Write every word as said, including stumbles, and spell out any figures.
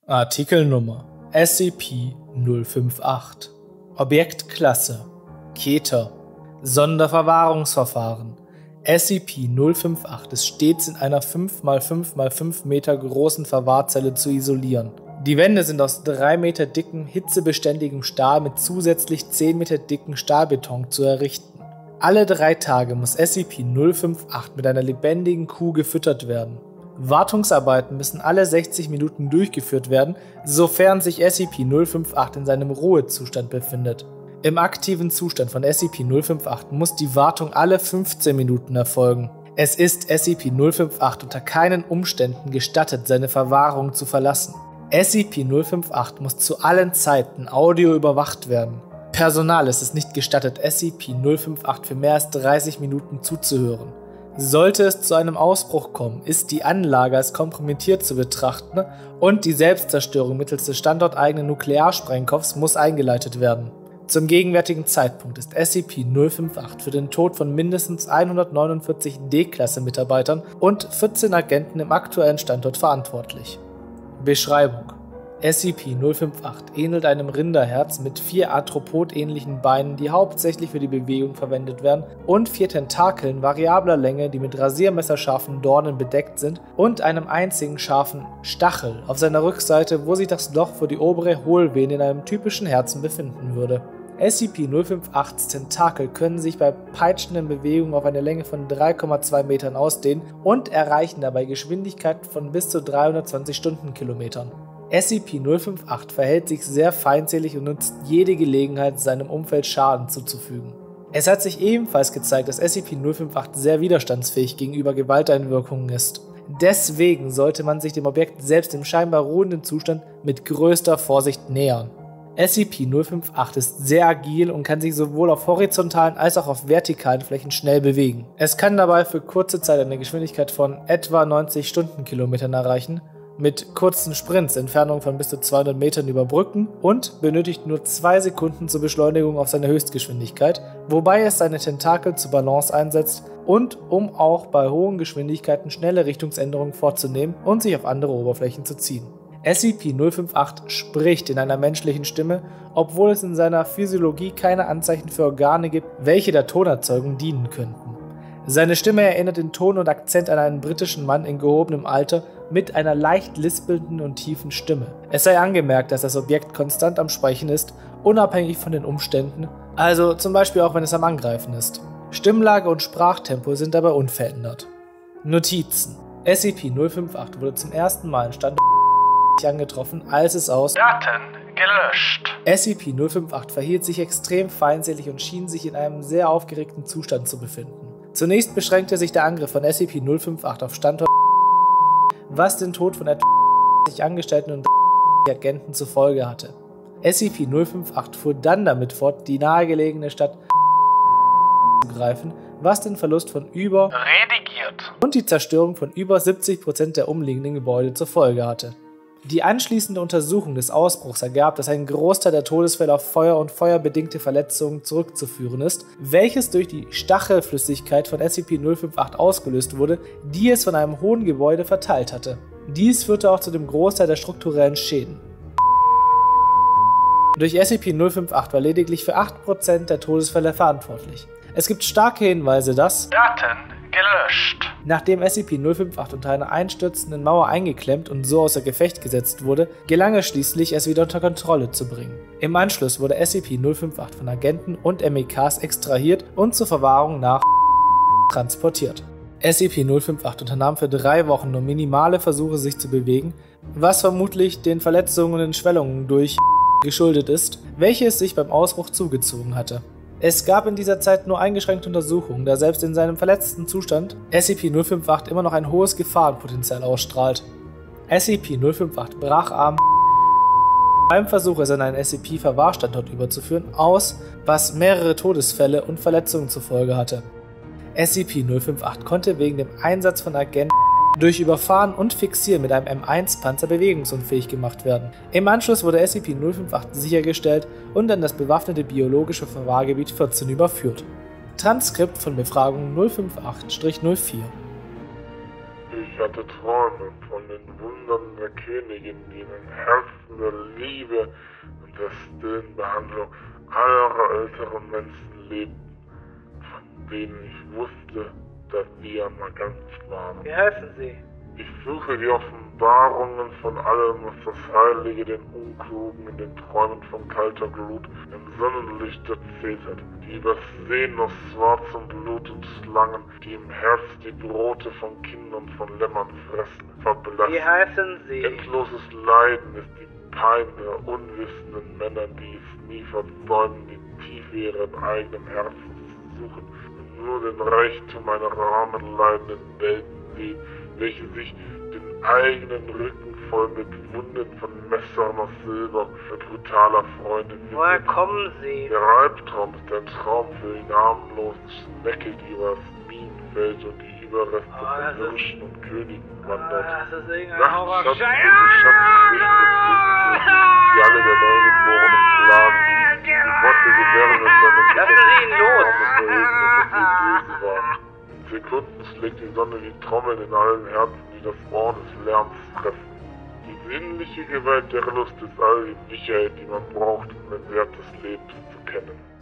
Artikelnummer S C P null fünf acht. Objektklasse Keter. Sonderverwahrungsverfahren. S C P null fünf acht ist stets in einer fünf mal fünf mal fünf Meter großen Verwahrzelle zu isolieren. Die Wände sind aus drei Meter dickem, hitzebeständigem Stahl mit zusätzlich zehn Meter dicken Stahlbeton zu errichten. Alle drei Tage muss S C P null fünf acht mit einer lebendigen Kuh gefüttert werden. Wartungsarbeiten müssen alle sechzig Minuten durchgeführt werden, sofern sich S C P null fünf acht in seinem Ruhezustand befindet. Im aktiven Zustand von S C P null fünf acht muss die Wartung alle fünfzehn Minuten erfolgen. Es ist S C P null fünf acht unter keinen Umständen gestattet, seine Verwahrung zu verlassen. S C P null fünf acht muss zu allen Zeiten audio überwacht werden. Personal ist es nicht gestattet, S C P null fünf acht für mehr als dreißig Minuten zuzuhören. Sollte es zu einem Ausbruch kommen, ist die Anlage als kompromittiert zu betrachten und die Selbstzerstörung mittels des standorteigenen Nuklearsprengkopfs muss eingeleitet werden. Zum gegenwärtigen Zeitpunkt ist S C P null fünf acht für den Tod von mindestens hundertneunundvierzig D-Klasse-Mitarbeitern und vierzehn Agenten im aktuellen Standort verantwortlich. Beschreibung: S C P null fünf acht ähnelt einem Rinderherz mit vier arthropodähnlichen Beinen, die hauptsächlich für die Bewegung verwendet werden, und vier Tentakeln variabler Länge, die mit rasiermesserscharfen Dornen bedeckt sind, und einem einzigen scharfen Stachel auf seiner Rückseite, wo sich das Loch für die obere Hohlvene in einem typischen Herzen befinden würde. S C P null fünf achts Tentakel können sich bei peitschenden Bewegungen auf eine Länge von drei Komma zwei Metern ausdehnen und erreichen dabei Geschwindigkeiten von bis zu dreihundertzwanzig Stundenkilometern. S C P null fünf acht verhält sich sehr feindselig und nutzt jede Gelegenheit, seinem Umfeld Schaden zuzufügen. Es hat sich ebenfalls gezeigt, dass S C P null fünf acht sehr widerstandsfähig gegenüber Gewalteinwirkungen ist. Deswegen sollte man sich dem Objekt selbst im scheinbar ruhenden Zustand mit größter Vorsicht nähern. S C P null fünf acht ist sehr agil und kann sich sowohl auf horizontalen als auch auf vertikalen Flächen schnell bewegen. Es kann dabei für kurze Zeit eine Geschwindigkeit von etwa neunzig Stundenkilometern erreichen, mit kurzen Sprints Entfernungen von bis zu zweihundert Metern überbrücken und benötigt nur zwei Sekunden zur Beschleunigung auf seine Höchstgeschwindigkeit, wobei es seine Tentakel zur Balance einsetzt und um auch bei hohen Geschwindigkeiten schnelle Richtungsänderungen vorzunehmen und sich auf andere Oberflächen zu ziehen. S C P null fünf acht spricht in einer menschlichen Stimme, obwohl es in seiner Physiologie keine Anzeichen für Organe gibt, welche der Tonerzeugung dienen könnten. Seine Stimme erinnert in Ton und Akzent an einen britischen Mann in gehobenem Alter mit einer leicht lispelnden und tiefen Stimme. Es sei angemerkt, dass das Objekt konstant am Sprechen ist, unabhängig von den Umständen, also zum Beispiel auch wenn es am Angreifen ist. Stimmlage und Sprachtempo sind dabei unverändert. Notizen: S C P null fünf acht wurde zum ersten Mal in Standort angetroffen, als es aus Daten gelöscht. S C P null fünf acht verhielt sich extrem feindselig und schien sich in einem sehr aufgeregten Zustand zu befinden. Zunächst beschränkte sich der Angriff von S C P null fünf acht auf Standort, was den Tod von etwa Angestellten und Agenten zur Folge hatte. S C P null fünf acht fuhr dann damit fort, die nahegelegene Stadt zu greifen, was den Verlust von über Redigiert und die Zerstörung von über siebzig Prozent der umliegenden Gebäude zur Folge hatte. Die anschließende Untersuchung des Ausbruchs ergab, dass ein Großteil der Todesfälle auf Feuer und feuerbedingte Verletzungen zurückzuführen ist, welches durch die Stachelflüssigkeit von S C P null fünf acht ausgelöst wurde, die es von einem hohen Gebäude verteilt hatte. Dies führte auch zu dem Großteil der strukturellen Schäden. Durch S C P null fünf acht war lediglich für acht Prozent der Todesfälle verantwortlich. Es gibt starke Hinweise, dass Daten gelöscht. Nachdem S C P null fünf acht unter einer einstürzenden Mauer eingeklemmt und so außer Gefecht gesetzt wurde, gelang es schließlich, es wieder unter Kontrolle zu bringen. Im Anschluss wurde S C P null fünf acht von Agenten und M E Ks extrahiert und zur Verwahrung nach transportiert. S C P null fünf acht unternahm für drei Wochen nur minimale Versuche, sich zu bewegen, was vermutlich den Verletzungen und den Schwellungen durch geschuldet ist, welche es sich beim Ausbruch zugezogen hatte. Es gab in dieser Zeit nur eingeschränkte Untersuchungen, da selbst in seinem verletzten Zustand S C P null fünf acht immer noch ein hohes Gefahrenpotenzial ausstrahlt. S C P null fünf acht brach am beim Versuch, es an einen S C P-Verwahrstandort überzuführen, aus, was mehrere Todesfälle und Verletzungen zur Folge hatte. S C P null fünf acht konnte wegen dem Einsatz von Agenten durch Überfahren und Fixieren mit einem M eins Panzer bewegungsunfähig gemacht werden. Im Anschluss wurde S C P null fünf acht sichergestellt und an das bewaffnete biologische Verwahrgebiet vierzehn überführt. Transkript von Befragung null fünf acht null vier. Ich hatte Träume von den Wundern der Königin, die in den Herzen der Liebe und der stillen Behandlung aller älteren Menschen lebten, von denen ich wusste, dass sie einmal ganz waren. Wie heißen Sie? Ich suche die Offenbarungen von allem, was das Heilige den Unklugen in den Träumen von kalter Glut im Sonnenlicht erzählt hat, die übersehen aus schwarzem Blut und Schlangen, die im Herz die Brote von Kindern von Lämmern fressen, verblassen. Wie heißen Sie? Endloses Leiden ist die Pein der unwissenden Männer, die es nie versäumen, die Tiefe ihres eigenen Herzens zu suchen und nur den Reichtum einer armen, leidenden Welt sehen, welche sich den eigenen Rücken voll mit Wunden von Messern aus Silber und brutaler Freunde widmet. Woher kommen Sie? Der Albtraum ist ein Traum für den harmlosen Schnecke, die über das Minenfeld und die Überreste Oh, von das ist- Hirschen und Königen wandert. Ah, das ist irgendein Nachts Horrorscheiß. Schatz und die Schatzküste, die alle der Neugeborenen plagen. Die Worte gewähren es seine Lassen Sie ihn los. war. In Sekunden schlägt die Sonne wie Trommeln in allen Herzen, die das Ohr des Lärms treffen. Die sinnliche Gewalt der Lust ist all die Sicherheit, die man braucht, um den Wert des Lebens zu kennen.